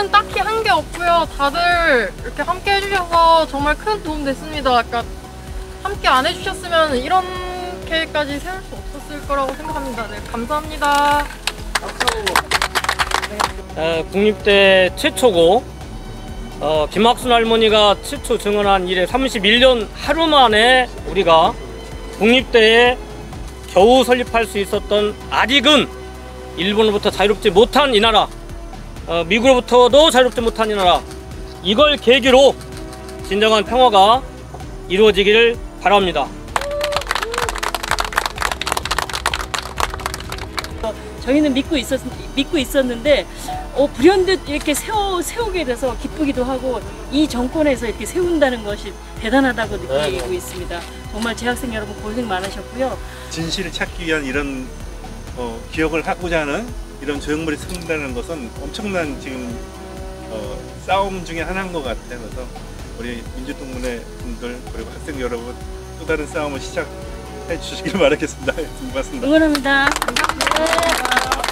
저는 딱히 한 게 없고요. 다들 이렇게 함께 해주셔서 정말 큰 도움 됐습니다. 그러니까 함께 안 해주셨으면 이렇게까지 세울 수 없었을 거라고 생각합니다. 네, 감사합니다. 국립대 최초고 김학순 할머니가 최초 증언한 이래 31년 하루 만에 우리가 국립대에 겨우 설립할 수 있었던, 아직은 일본으로부터 자유롭지 못한 이 나라, 미국으로부터도 자유롭지 못한 이 나라, 이걸 계기로 진정한 평화가 이루어지기를 바랍니다. 저희는 믿고 있었는데 불현듯 이렇게 세우게 돼서 기쁘기도 하고, 이 정권에서 이렇게 세운다는 것이 대단하다고 느끼고 있습니다. 정말 재학생 여러분 고생 많으셨고요. 진실을 찾기 위한 이런 기억을 하고자 하는 이런 조형물이 생긴다는 것은 엄청난 지금 싸움 중에 하나인 것 같아요. 그래서 우리 민주동문회 분들 그리고 학생 여러분 또 다른 싸움을 시작해 주시길 바라겠습니다. 고맙습니다. 응원합니다. 감사합니다.